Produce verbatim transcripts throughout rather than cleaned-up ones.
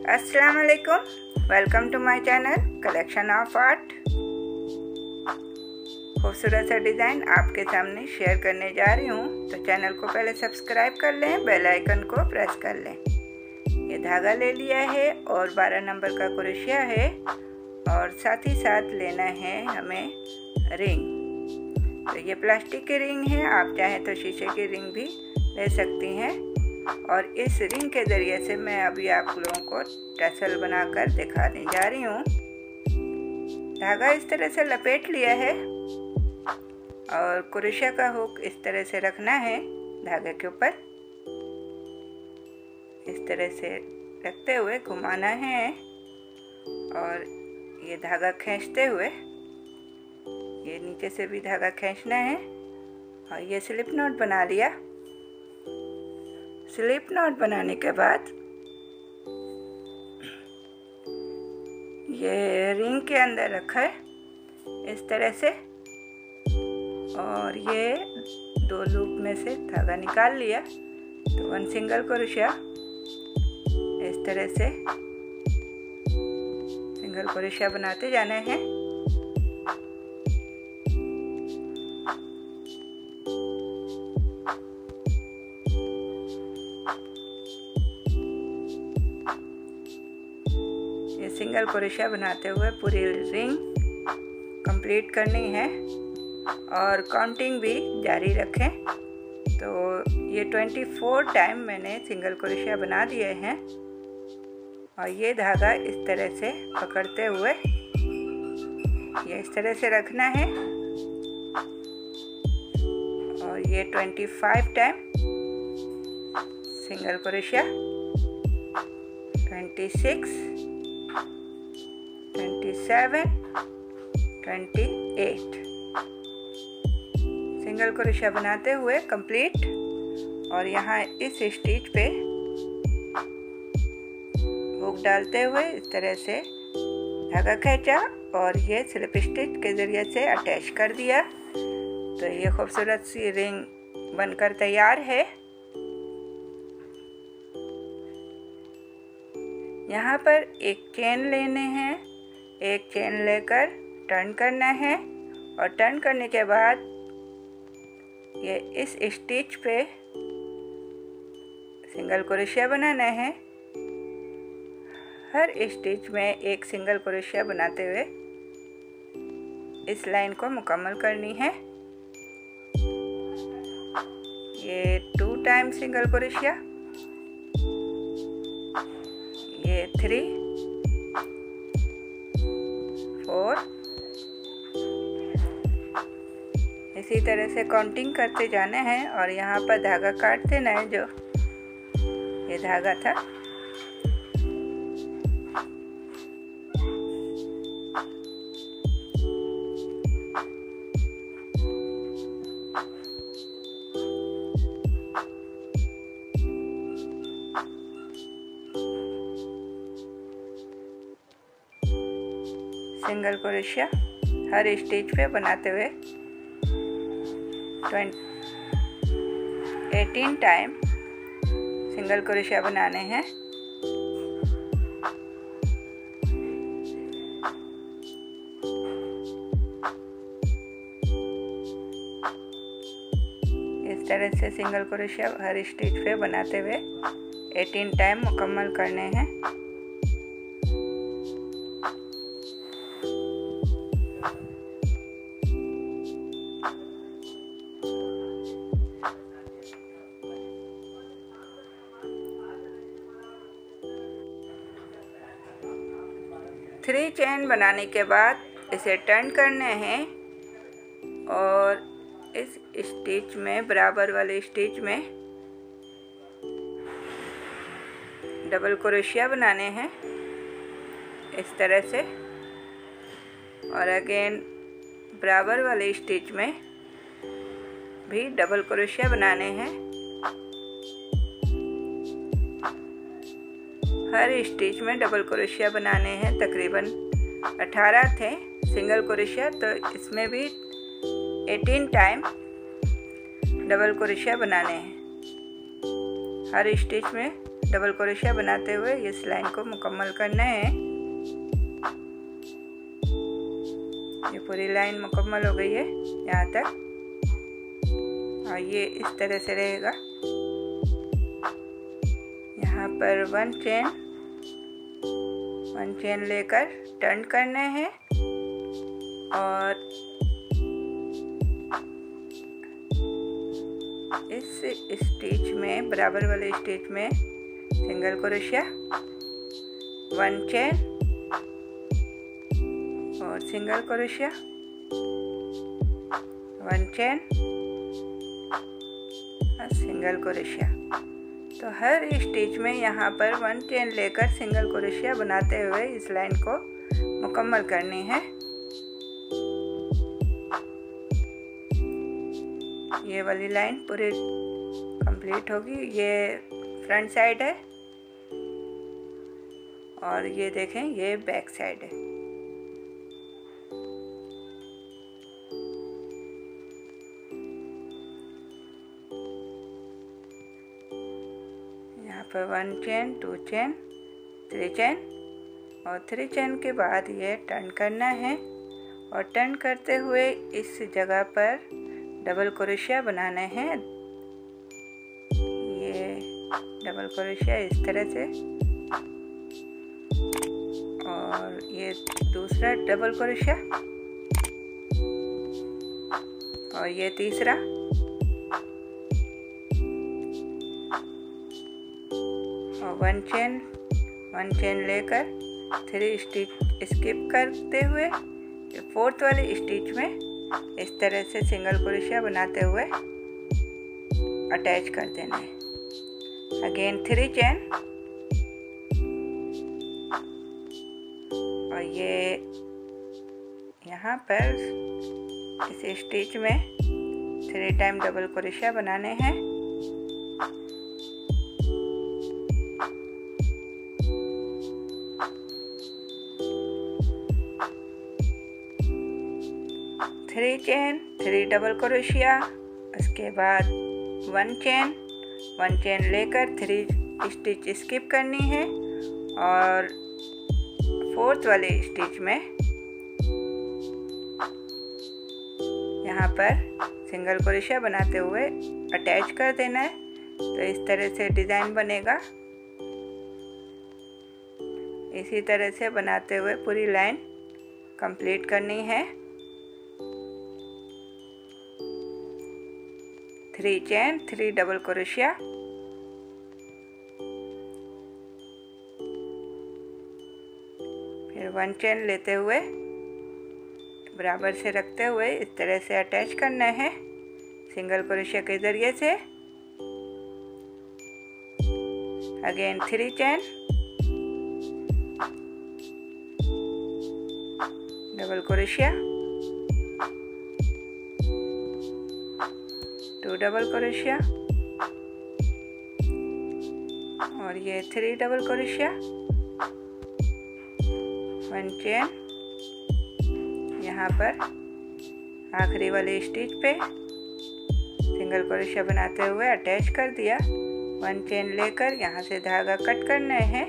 अस्सलाम वालेकुम, welcome to my channel collection of art. खूबसूरत सा डिज़ाइन आपके सामने शेयर करने जा रही हूँ, तो चैनल को पहले सब्सक्राइब कर लें, बेल आइकन को प्रेस कर लें। ये धागा ले लिया है और बारह नंबर का क्रोशिया है और साथ ही साथ लेना है हमें रिंग। तो ये प्लास्टिक की रिंग है, आप चाहें तो शीशे की रिंग भी ले सकती हैं। और इस रिंग के ज़रिए से मैं अभी आप लोगों को टसल बनाकर दिखाने जा रही हूँ। धागा इस तरह से लपेट लिया है और क्रोशिया का हुक इस तरह से रखना है धागे के ऊपर। इस तरह से रखते हुए घुमाना है और ये धागा खींचते हुए ये नीचे से भी धागा खींचना है। और ये स्लिप नॉट बना लिया। स्लिप नॉट बनाने के बाद ये रिंग के अंदर रखा है इस तरह से और ये दो लूप में से धागा निकाल लिया। तो वन सिंगल क्रोशिया इस तरह से सिंगल क्रोशिया बनाते जाना है। ये सिंगल क्रोशिया बनाते हुए पूरी रिंग कंप्लीट करनी है और काउंटिंग भी जारी रखें। तो ये चौबीस टाइम मैंने सिंगल क्रोशिया बना दिए हैं और ये धागा इस तरह से पकड़ते हुए ये इस तरह से रखना है और ये पच्चीस टाइम सिंगल क्रोशिया, छब्बीस, सत्ताईस, अट्ठाईस सिंगल क्रोशिया बनाते हुए कंप्लीट। और यहाँ इस स्टिच पे हुक डालते हुए इस तरह से धागा खींचा और ये स्लिप स्टिच के ज़रिए से अटैच कर दिया। तो ये खूबसूरत सी रिंग बनकर तैयार है। यहाँ पर एक चेन लेने हैं, एक चेन लेकर टर्न करना है और टर्न करने के बाद ये इस स्टिच पे सिंगल क्रोशिया बनाना है। हर स्टिच में एक सिंगल क्रोशिया बनाते हुए इस लाइन को मुकम्मल करनी है। ये टू टाइम सिंगल क्रोशिया, ये थ्री, फोर, इसी तरह से काउंटिंग करते जाना है। और यहाँ पर धागा काट देना है, जो ये धागा था। सिंगल क्रोशिया हर स्टिच पे बनाते हुए अठारह टाइम सिंगल क्रोशिया बनाने हैं। इस तरह से सिंगल क्रोशिया हर स्टिच पे बनाते हुए अठारह टाइम मुकम्मल करने हैं। थ्री चेन बनाने के बाद इसे टर्न करने हैं और इस स्टिच में बराबर वाले स्टिच में डबल क्रोशिया बनाने हैं इस तरह से। और अगेन बराबर वाले स्टिच में भी डबल क्रोशिया बनाने हैं। हर स्टिच में डबल क्रोशिया बनाने हैं। तकरीबन अठारह थे सिंगल क्रोशिया, तो इसमें भी अठारह टाइम डबल क्रोशिया बनाने हैं। हर स्टिच में डबल क्रोशिया बनाते हुए इस लाइन को मुकम्मल करना है। ये पूरी लाइन मुकम्मल हो गई है यहाँ तक, और ये इस तरह से रहेगा। यहाँ पर वन चेन वन चेन लेकर टर्न करना है और इस स्टिच में, बराबर वाले स्टिच में सिंगल क्रोशिया, वन चेन और सिंगल क्रोशिया, वन चेन और सिंगल क्रोशिया। तो हर स्टिच में यहाँ पर वन चेन लेकर सिंगल क्रोशिया बनाते हुए इस लाइन को मुकम्मल करनी है। ये वाली लाइन पूरी कंप्लीट होगी। ये फ्रंट साइड है और ये देखें ये बैक साइड है। यहाँ पर one chain, two chain, three chain और थ्री चेन के बाद ये टर्न करना है और टर्न करते हुए इस जगह पर डबल क्रोशिया बनाना है। ये डबल क्रोशिया इस तरह से, और ये दूसरा डबल क्रोशिया और ये तीसरा, और वन चेन वन चेन लेकर थ्री स्टिच स्किप करते हुए फोर्थ वाले स्टिच में इस तरह से सिंगल क्रोशिया बनाते हुए अटैच कर देना है। अगेन थ्री चेन और ये यहाँ पर इस स्टिच में थ्री टाइम डबल क्रोशिया बनाने हैं। Three chain, three double crochet, उसके बाद वन चेन वन चेन लेकर थ्री स्टिच स्किप करनी है और फोर्थ वाले स्टिच में यहाँ पर सिंगल क्रोशिया बनाते हुए अटैच कर देना है। तो इस तरह से डिज़ाइन बनेगा। इसी तरह से बनाते हुए पूरी लाइन कंप्लीट करनी है। Three chain, three double crochet, फिर वन चेन लेते हुए बराबर से रखते हुए इस तरह से अटैच करना है सिंगल क्रोशिया के ज़रिए से। Again three chain, double crochet, two double crochet और ये three double crochet, one chain, यहाँ पर आखिरी वाले स्टिच पे सिंगल क्रोशिया बनाते हुए अटैच कर दिया। वन चेन लेकर यहाँ से धागा कट करना है।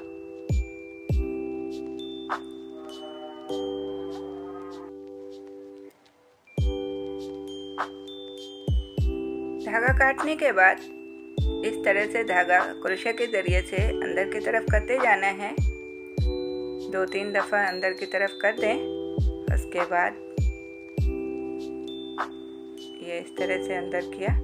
धागा काटने के बाद इस तरह से धागा क्रोशिया के ज़रिए से अंदर की तरफ करते जाना है। दो तीन दफ़ा अंदर की तरफ कर दें। उसके बाद ये इस तरह से अंदर किया,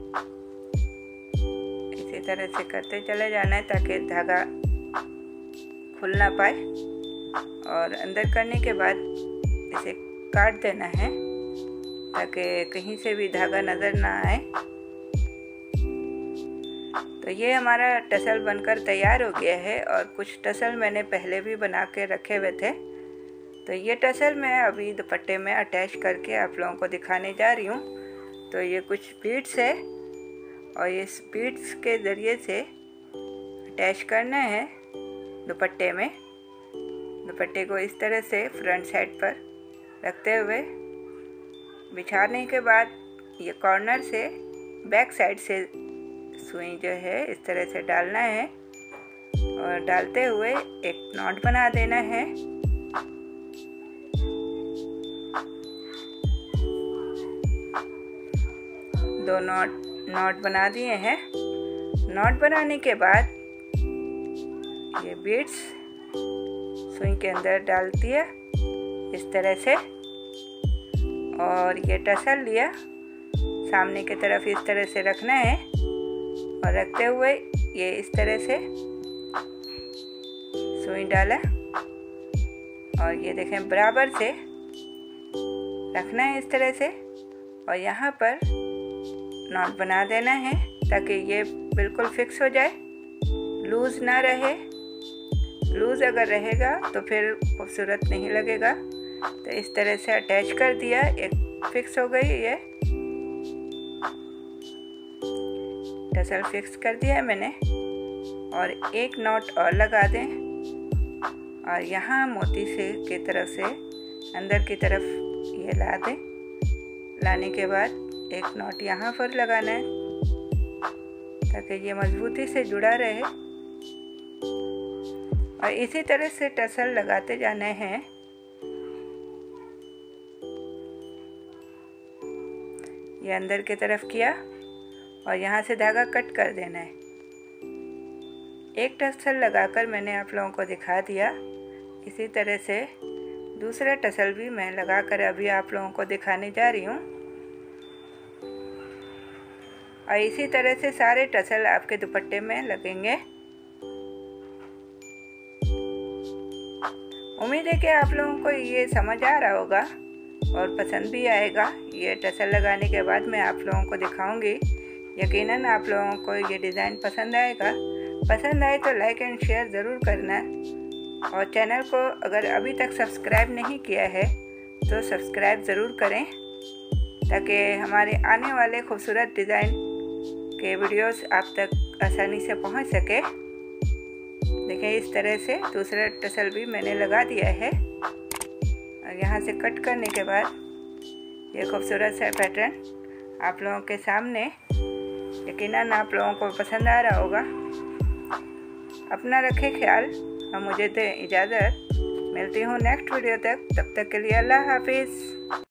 इसी तरह से करते चले जाना है ताकि धागा खुल ना पाए। और अंदर करने के बाद इसे काट देना है ताकि कहीं से भी धागा नज़र ना आए। तो ये हमारा टसल बनकर तैयार हो गया है और कुछ टसल मैंने पहले भी बना के रखे हुए थे। तो ये टसल मैं अभी दुपट्टे में अटैच करके आप लोगों को दिखाने जा रही हूँ। तो ये कुछ बीड्स है और इस बीड्स के ज़रिए से अटैच करना है दुपट्टे में। दुपट्टे को इस तरह से फ्रंट साइड पर रखते हुए बिछाने के बाद ये कॉर्नर से बैक साइड से सुई जो है इस तरह से डालना है और डालते हुए एक नॉट बना देना है। दो नॉट नॉट बना दिए हैं। नॉट बनाने के बाद ये बीड्स सुई के अंदर डाल दिया इस तरह से, और ये टसल लिया सामने की तरफ इस तरह से रखना है, और रखते हुए ये इस तरह से सुई डाला, और ये देखें बराबर से रखना है इस तरह से, और यहाँ पर नॉट बना देना है ताकि ये बिल्कुल फिक्स हो जाए, लूज़ ना रहे। लूज़ अगर रहेगा तो फिर खूबसूरत नहीं लगेगा। तो इस तरह से अटैच कर दिया, एक फिक्स हो गई। ये टसल फिक्स कर दिया है मैंने, और एक नॉट और लगा दें, और यहाँ मोती से की तरफ से अंदर की तरफ ये ला दें। लाने के बाद एक नॉट यहाँ पर लगाना है ताकि ये मजबूती से जुड़ा रहे, और इसी तरह से टसल लगाते जाने हैं। ये अंदर की तरफ किया और यहाँ से धागा कट कर देना है। एक टसल लगाकर मैंने आप लोगों को दिखा दिया। इसी तरह से दूसरा टसल भी मैं लगाकर अभी आप लोगों को दिखाने जा रही हूँ, और इसी तरह से सारे टसल आपके दुपट्टे में लगेंगे। उम्मीद है कि आप लोगों को ये समझ आ रहा होगा और पसंद भी आएगा। ये टसल लगाने के बाद मैं आप लोगों को दिखाऊंगी। यकीनन आप लोगों को ये डिज़ाइन पसंद आएगा। पसंद आए तो लाइक एंड शेयर ज़रूर करना, और चैनल को अगर अभी तक सब्सक्राइब नहीं किया है तो सब्सक्राइब ज़रूर करें, ताकि हमारे आने वाले खूबसूरत डिज़ाइन के वीडियोस आप तक आसानी से पहुंच सके। देखें इस तरह से दूसरा टसल भी मैंने लगा दिया है, और यहाँ से कट करने के बाद ये खूबसूरत सा पैटर्न आप लोगों के सामने। यकीनन आप लोगों को पसंद आ रहा होगा। अपना रखें ख्याल और मुझे दें इजाज़त। मिलती हूँ नेक्स्ट वीडियो तक, तब तक के लिए अल्लाह हाफिज़।